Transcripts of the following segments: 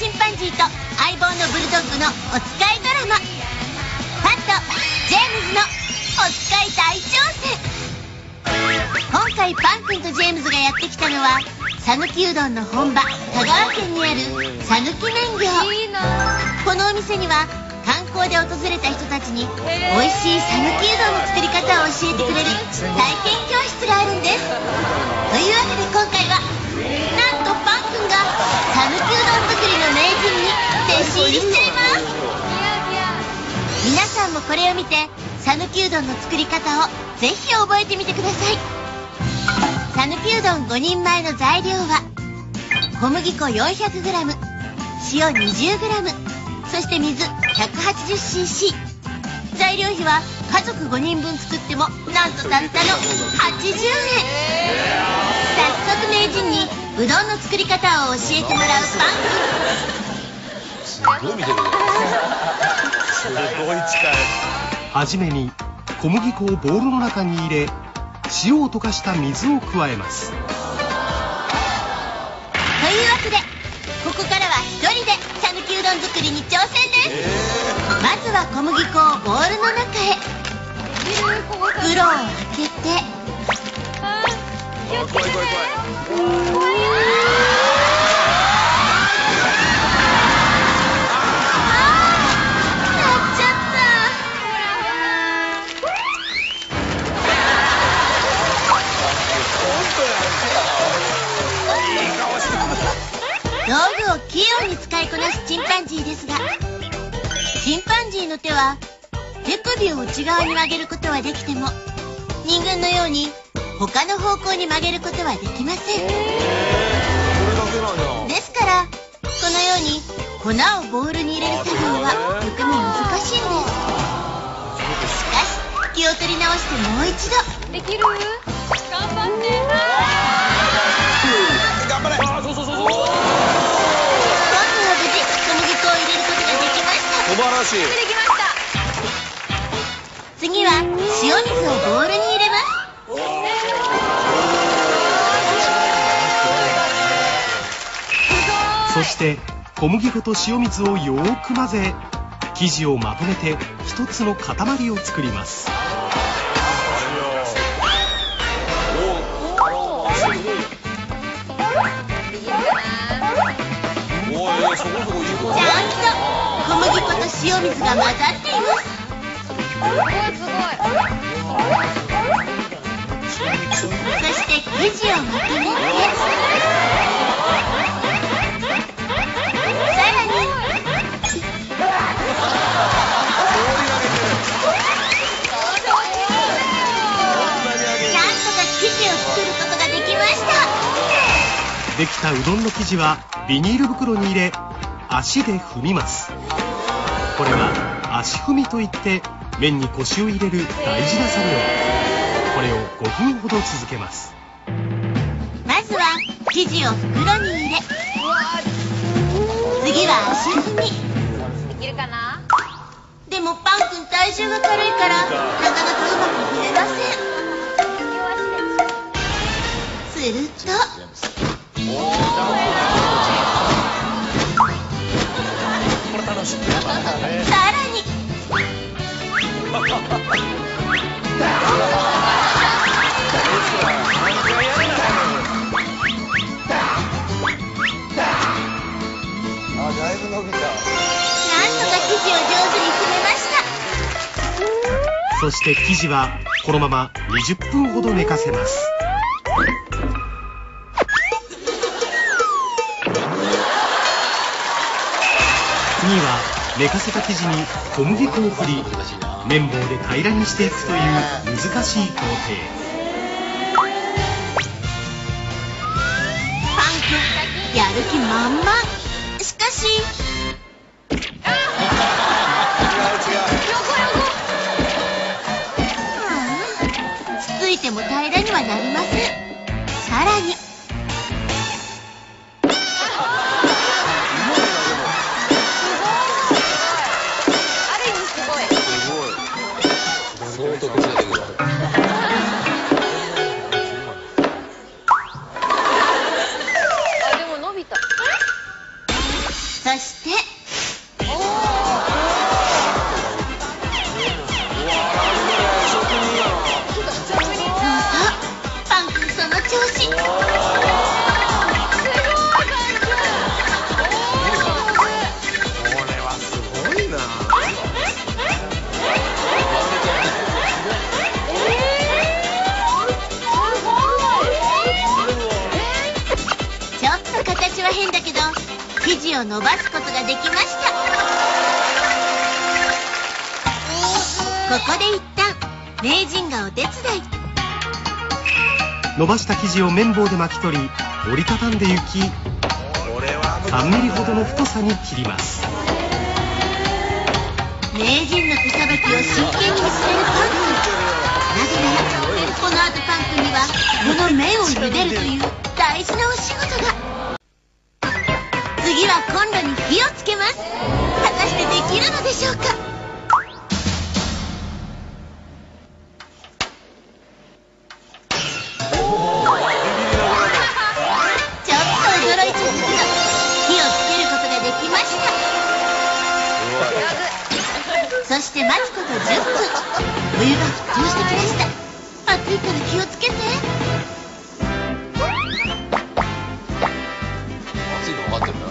チンパンジーと相棒のブルドッグのおつかいドラマ、パンとジェームズのおつかい大挑戦。今回パン君とジェームズがやってきたのは讃岐うどんの本場香川県にある讃岐麺業。このお店には観光で訪れた人たちに美味しい讃岐うどんの作り方を教えてくれる体験教室があるんです。というわけで今回はなんとパン君が讃岐うどん作りの名人に弟子入りしちゃいます。皆さんもこれを見て讃岐うどんの作り方をぜひ覚えてみてください。讃岐うどん5人前の材料は小麦粉 400g、 塩 20g、 そして水 180cc。 材料費は家族5人分作ってもなんとたったの80円。早速名人にうどんの作り方を教えてもらうパン君。 すごい見てるね。すごい近い。 はじめに小麦粉をボウルの中に入れ、塩を溶かした水を加えます。 というわけでここからは一人で讃岐うどん作りに挑戦です。まずは小麦粉をボウルの中へ。袋を開けて道具を器用に使いこなすチンパンジーですが、チンパンジーの手は手首を内側に曲げることはできても人間のように他の方向に曲げることはできません。ですからこのように粉をボウルに入れる作業はとても難しいんです。しかし気を取り直してもう一度。できる？頑張って。 頑張れ。そうそうそうそう。素晴らしい。できました。 次は塩水をボウルに入れます。 そして小麦粉と塩水をよーく混ぜ、生地をまとめて一つの塊を作ります。 ちゃんと小麦粉と塩水が混ざっています。そして生地をまとめて、さらになんとか生地を作ることができました。 できたうどんの生地はビニール袋に入れ、足で踏みます。これは足踏みといって麺に腰を入れる大事な作業。これを5分ほど続けます。 まずは生地を袋に入れ、次は足踏み。できるかな？でもパン君体重が軽いからなかなかうまく踏めません。するとさらにだいぶ伸びた。 なんとか生地を上手に踏めました。 そして生地はこのまま20分ほど寝かせます。次は寝かせた生地に小麦粉を振り、綿棒で平らにしていくという難しい工程。 パン君やる気満々。しかしつついても平らにはなりません。さらにそしてパン君その調子。ちょっと形は変だけど生地を伸ばすことができました。ここで一旦名人がお手伝い。 伸ばした生地を綿棒で巻き取り折りたたんでいき3ミリほどの太さに切ります。 名人の手さばきを真剣に見つめるパン君。なぜならこの後パン君にはこの麺を茹でるという大事なお仕事が。次はコンロに火をつけます。果たしてできるのでしょうか。ちょっと驚いちゃったけど火をつけることができました。そして待つこと10分。お湯が沸騰してきました。熱いから気をつけて。 熱いの分かってるな。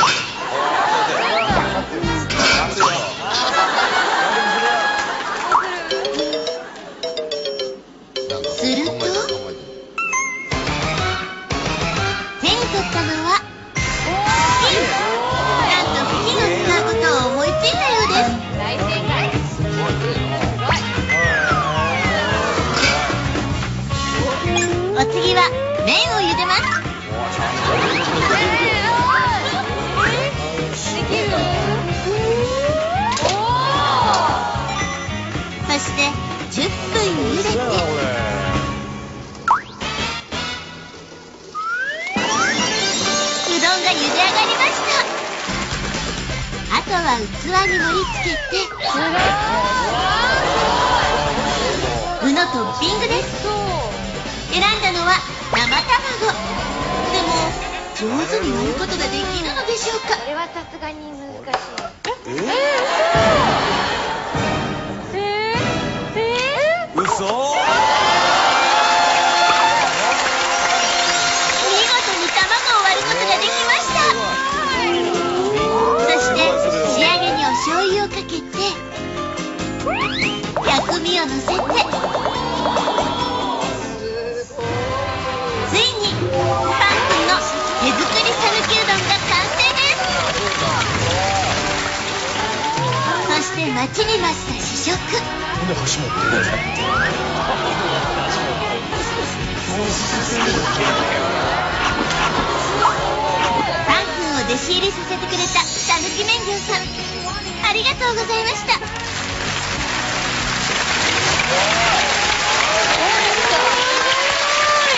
すると手に取ったのは布巾。なんと布巾を使うことを思いついたようです。お次は麺を茹でます。そして10分茹でてうどんが茹で上がりました。あとは器に盛り付けて具のトッピングです。選んだのは生卵。でも上手に割ることができるのでしょうか。 これはさすがに難しい。 嘘？ 見事に卵を割ることができました。そして仕上げにお醤油をかけて薬味をのせてついにパン君の手作り讃岐うどんが完成です。そして待ちに待った試食。パン君を弟子入りさせてくれた讃岐麺業さん、ありがとうございました。